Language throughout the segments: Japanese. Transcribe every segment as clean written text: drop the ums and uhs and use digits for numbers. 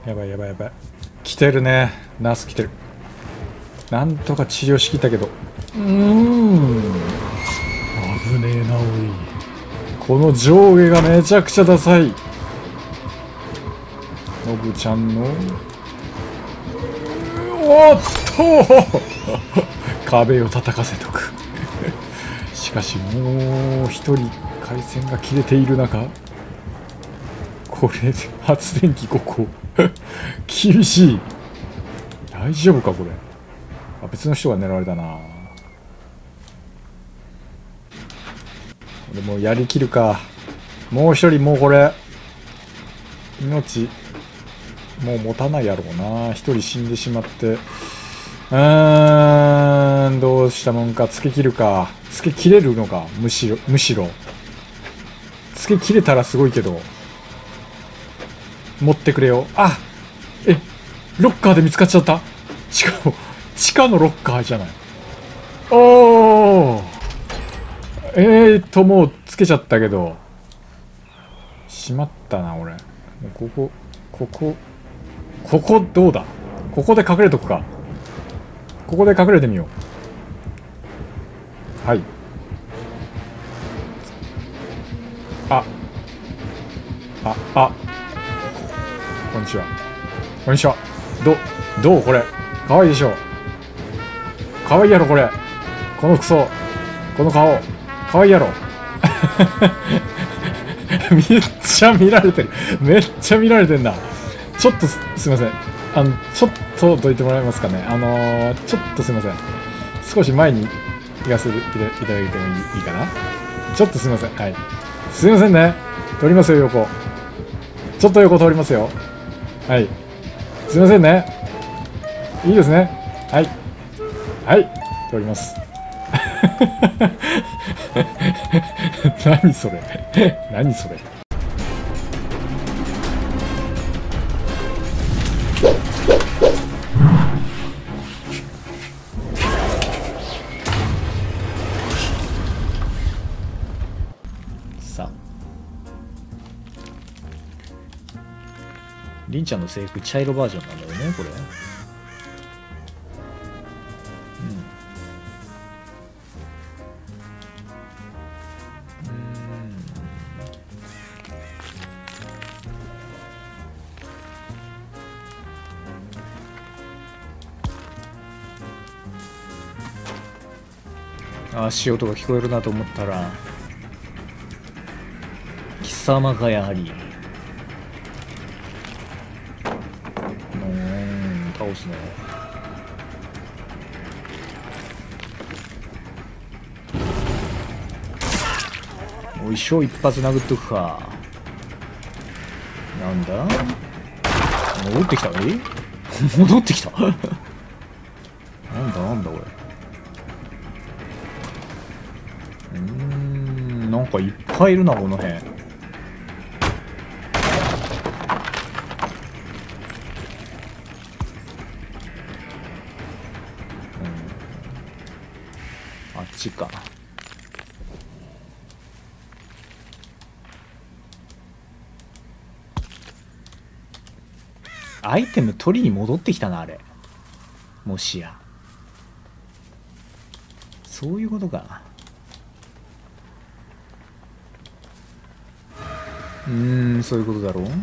やばいやばいやばい。来てるね。ナース来てる。なんとか治療しきったけど。危ねえなおい。この上下がめちゃくちゃダサい。のぶちゃんのおっと壁を叩かせとくしかしもう一人回線が切れている中、これで発電機5個厳しい。大丈夫かこれ。あ、別の人が狙われたな。これもうやりきるか。もう一人、もうこれ命もう持たないやろうな。一人死んでしまって、どうしたもんか。つけ切るか。つけ切れるのか。むしろつけ切れたらすごいけど、持ってくれよ。あ、ロッカーで見つかっちゃった。しかも地下のロッカーじゃない。おー、もうつけちゃったけど、しまったな俺。もうここどうだ。ここで隠れとくか。ここで隠れてみよう。はい。こんにちは。こんにちは。どうこれ。かわいいでしょ。かわいいやろこれ。この服装。この顔。かわいいやろ。めっちゃ見られてる。めっちゃ見られてんな。ちょっとすいません。ちょっとどいてもらえますかね。ちょっとすいません。少し前に行かせていただいてもいいかな。ちょっとすいません。はい。すいませんね。通りますよ、横。ちょっと横通りますよ。はい。すいませんね。いいですね。はい。はい。通ります。何それ。何それ。さあ。りんちゃんの制服茶色バージョンなんだよね、これ。足音が聞こえるなと思ったら、貴様がやはり。倒すね。おいしょ、一発殴っとくか。なんだ、戻ってきた。戻ってきた。なんだこれ。なんかいっぱいいるなこの辺。あっちか。アイテム取りに戻ってきたなあれ。もしやそういうことか。そういうことだろう。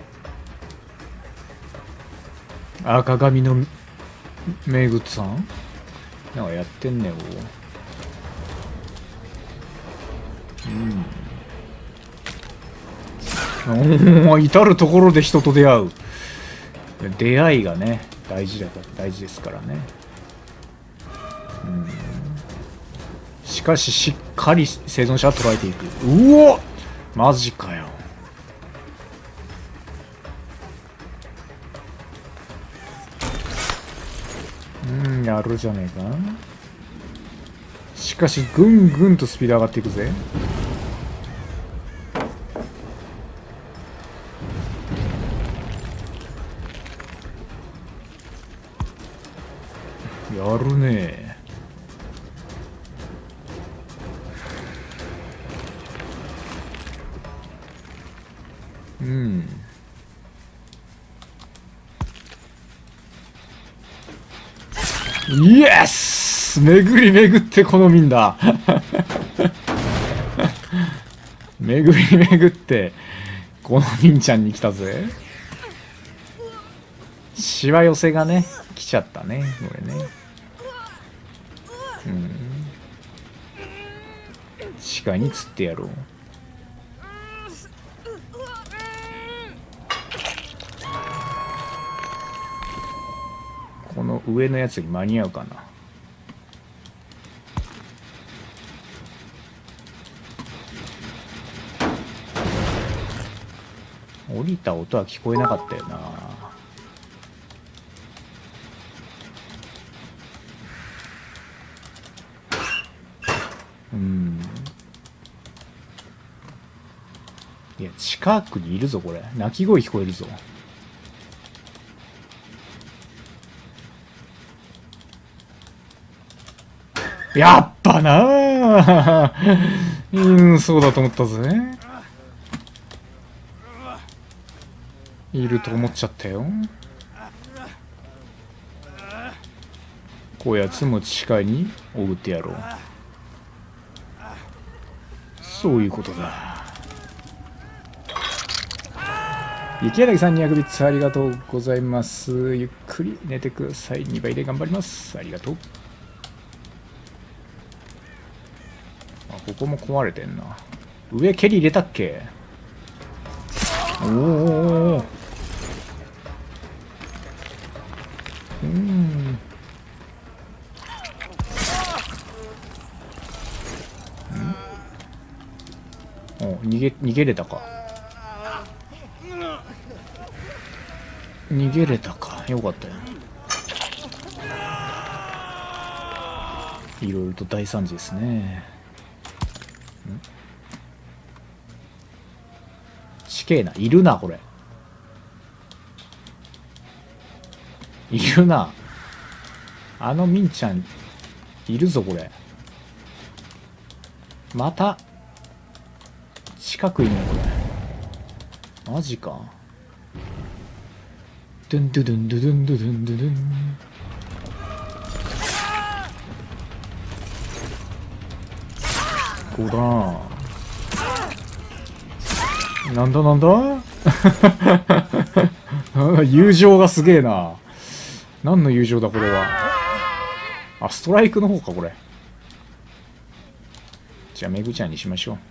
赤髪の名物さんなんかやってんねよ。至る所で人と出会う。出会いがね大事ですからね。しかししっかり生存者は捉えていく。うおっマジかよ。やるじゃねえか。しかしぐんぐんとスピード上がっていくぜ。やるねイエス、巡り巡ってこの民だ。巡り巡ってこの民ちゃんに来たぜ。しわ寄せがね来ちゃったねこれね。地下に釣ってやろう。この上のやつに間に合うかな。降りた音は聞こえなかったよな。いや近くにいるぞこれ。鳴き声聞こえるぞ。やっぱなーそうだと思ったぜ。いると思っちゃったよ。こやつも地下に送ってやろう。そういうことだ。池柳さん200ビッツありがとうございます。ゆっくり寝てください。2倍で頑張ります。ありがとう。あ、ここも壊れてんな。上蹴り入れたっけ。おお。逃げれたか。逃げれたか。よかったよ。いろいろと大惨事ですね。死刑な。いるなこれ。いるな。あのみんちゃんいるぞこれ。また近くいんのこれ。マジか。ドゥンドゥドゥンドゥドゥンドゥドゥンドゥドゥン。こうだな。なんだなんだ友情がすげえな。何の友情だこれは。あ、ストライクの方かこれ。じゃあメグちゃんにしましょう。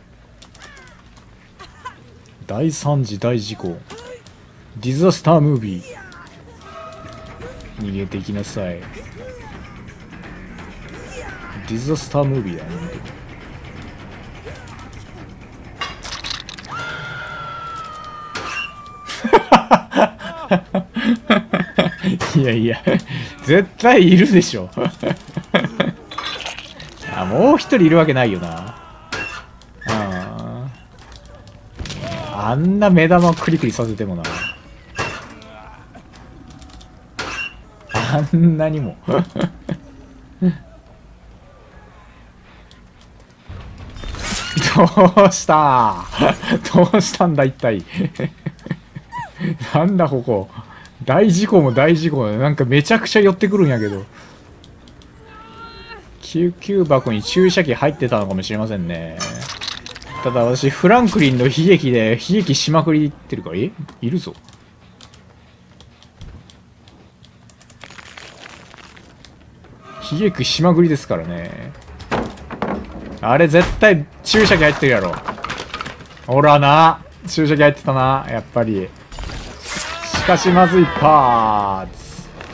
大惨事大事故ディザスタームービー。逃げていきなさい。ディザスタームービーだね。いやいや絶対いるでしょ。あ、もう一人いるわけないよな。あんな目玉クリクリさせてもな。あんなにもどうしたどうしたんだ一体なんだここ。大事故も大事故だ。なんかめちゃくちゃ寄ってくるんやけど。救急箱に注射器入ってたのかもしれませんね。ただ私フランクリンの悲劇で悲劇しまくりってるから。いるぞ。悲劇しまくりですからね。あれ絶対注射器入ってるやろ。ほらな、注射器入ってたなやっぱり。しかしまずいパーツ。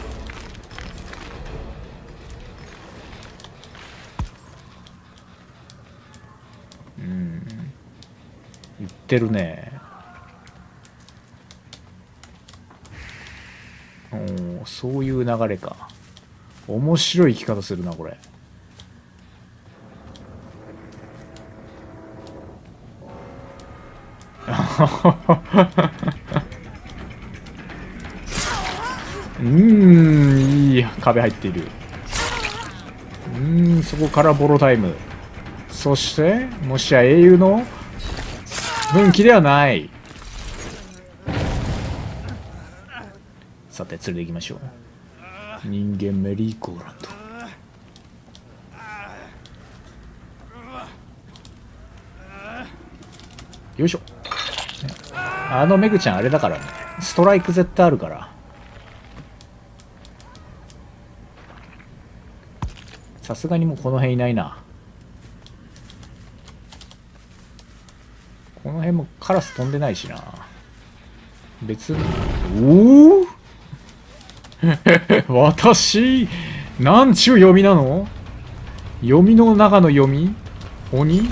言ってるね。おー、そういう流れか。面白い生き方するなこれ。いい壁入っている。そこからボロタイム。そしてもしや英雄の分岐ではない。さて連れて行きましょう。 人間メリーゴーランド。よいしょ。あのメグちゃんあれだからね、ストライク絶対あるから。さすがにもうこの辺いないな。この辺もカラス飛んでないしな。別に。おお私なんちゅう読みなの。読みの中の読み。鬼。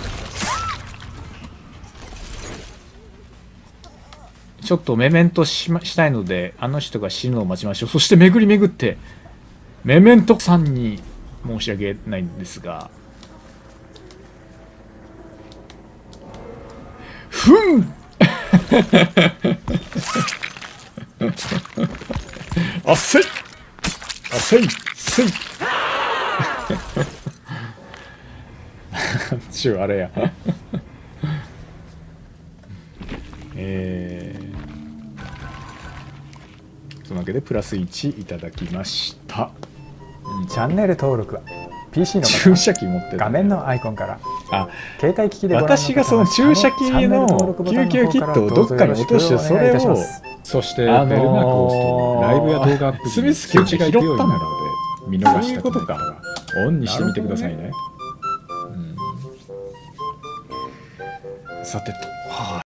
ちょっとメメントしたいので、あの人が死ぬのを待ちましょう。そして巡り巡ってメメントさんに申し訳ないんですが、ふんあっせいあっせいせいちゅうあれやそのわけでプラス1いただきました。 チャンネル登録は PC の注射器持ってる画面のアイコンから、 あ、 携帯機器でご覧の方は私がその注射器の救急キットをどっかに落としてそれを、 そしてベルマークを押すとライブや動画アップスミスキューチが拾ったんだので見逃したくないそういうことか。 オンにしてみてくださいね。 さてと、はい。